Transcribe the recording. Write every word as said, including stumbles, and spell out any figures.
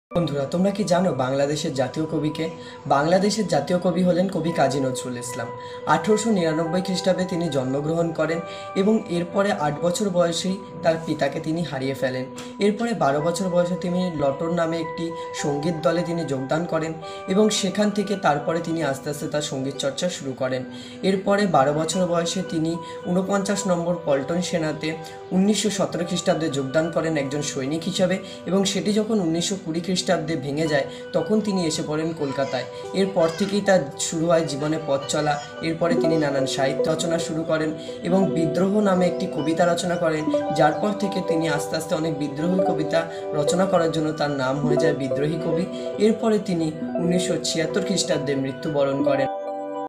বন্ধুরা, তোমরা কি জানো বাংলাদেশের জাতীয় কবিকে? বাংলাদেশের জাতীয় কবি হলেন কবি কাজী নজরুল ইসলাম। আঠেরোশো নিরানব্বই খ্রিস্টাব্দে তিনি জন্মগ্রহণ করেন এবং এরপরে আট বছর বয়সেই তার পিতাকে তিনি হারিয়ে ফেলেন। এরপরে বারো বছর বয়সে তিনি লটর নামে একটি সঙ্গীত দলে তিনি যোগদান করেন এবং সেখান থেকে তারপরে তিনি আস্তে আস্তে তার সঙ্গীত চর্চা শুরু করেন। এরপরে বারো বছর বয়সে তিনি ঊনপঞ্চাশ নম্বর পল্টন সেনাতে উনিশশো সতেরো খ্রিস্টাব্দে যোগদান করেন একজন সৈনিক হিসাবে, এবং সেটি যখন উনিশশো কুড়ি খ্রিস্টাব্দে ভেঙে যায় তখন তিনি এসে পড়েন কলকাতায়। এরপর থেকেই তার শুরু হয় জীবনে পথ চলা। এরপরে তিনি নানান সাহিত্য রচনা শুরু করেন এবং বিদ্রোহ নামে একটি কবিতা রচনা করেন, যার পর থেকে তিনি আস্তে আস্তে অনেক বিদ্রোহী কবিতা রচনা করার জন্য তার নাম হয়ে যায় বিদ্রোহী কবি। এরপরে তিনি উনিশশো ছিয়াত্তর খ্রিস্টাব্দে মৃত্যুবরণ করেন।